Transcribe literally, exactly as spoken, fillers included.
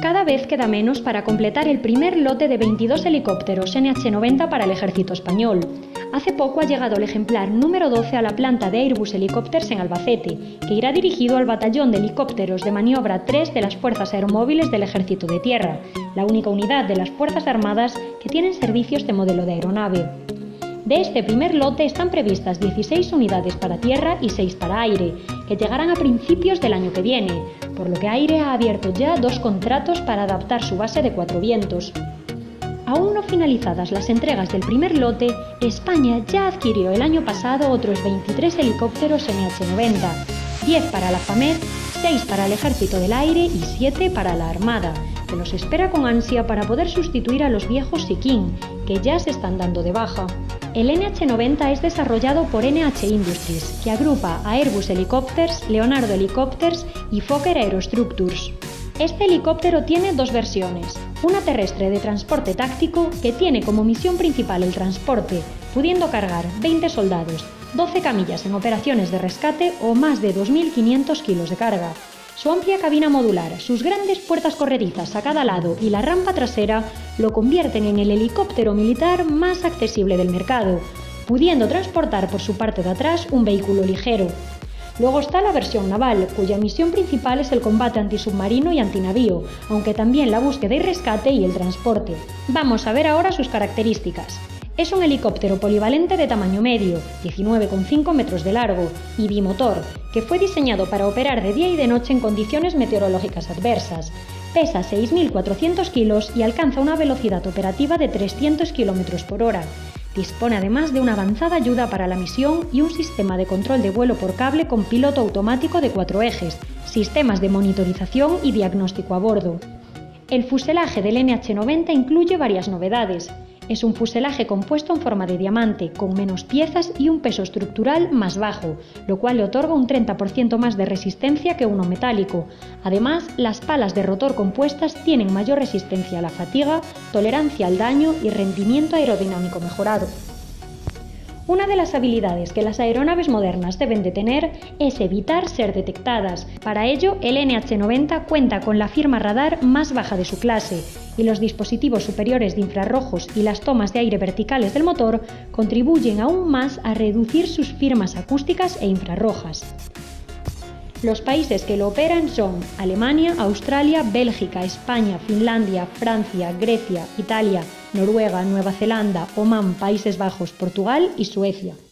Cada vez queda menos para completar el primer lote de veintidós helicópteros N H noventa para el ejército español. Hace poco ha llegado el ejemplar número doce a la planta de Airbus Helicopters en Albacete, que irá dirigido al Batallón de Helicópteros de Maniobra tres de las Fuerzas Aeromóviles del Ejército de Tierra, la única unidad de las Fuerzas Armadas que tienen servicios de modelo de aeronave. De este primer lote están previstas dieciséis unidades para tierra y seis para aire, que llegarán a principios del año que viene, por lo que Aire ha abierto ya dos contratos para adaptar su base de Cuatro Vientos. Aún no finalizadas las entregas del primer lote, España ya adquirió el año pasado otros veintitrés helicópteros N H noventa, diez para la FAMED, seis para el Ejército del Aire y siete para la Armada, que los espera con ansia para poder sustituir a los viejos Sikin, que ya se están dando de baja. El N H noventa es desarrollado por N H Industries, que agrupa a Airbus Helicopters, Leonardo Helicopters y Fokker Aerostructures. Este helicóptero tiene dos versiones, una terrestre de transporte táctico que tiene como misión principal el transporte, pudiendo cargar veinte soldados, doce camillas en operaciones de rescate o más de dos mil quinientos kilos de carga. Su amplia cabina modular, sus grandes puertas corredizas a cada lado y la rampa trasera lo convierten en el helicóptero militar más accesible del mercado, pudiendo transportar por su parte de atrás un vehículo ligero. Luego está la versión naval, cuya misión principal es el combate antisubmarino y antinavío, aunque también la búsqueda y rescate y el transporte. Vamos a ver ahora sus características. Es un helicóptero polivalente de tamaño medio, diecinueve coma cinco metros de largo, y bimotor, que fue diseñado para operar de día y de noche en condiciones meteorológicas adversas. Pesa seis mil cuatrocientos kilos y alcanza una velocidad operativa de trescientos kilómetros por hora. Dispone además de una avanzada ayuda para la misión y un sistema de control de vuelo por cable con piloto automático de cuatro ejes, sistemas de monitorización y diagnóstico a bordo. El fuselaje del N H noventa incluye varias novedades. Es un fuselaje compuesto en forma de diamante, con menos piezas y un peso estructural más bajo, lo cual le otorga un treinta por ciento más de resistencia que uno metálico. Además, las palas de rotor compuestas tienen mayor resistencia a la fatiga, tolerancia al daño y rendimiento aerodinámico mejorado. Una de las habilidades que las aeronaves modernas deben de tener es evitar ser detectadas. Para ello, el N H noventa cuenta con la firma radar más baja de su clase, y los dispositivos superiores de infrarrojos y las tomas de aire verticales del motor contribuyen aún más a reducir sus firmas acústicas e infrarrojas. Los países que lo operan son Alemania, Australia, Bélgica, España, Finlandia, Francia, Grecia, Italia, Noruega, Nueva Zelanda, Omán, Países Bajos, Portugal y Suecia.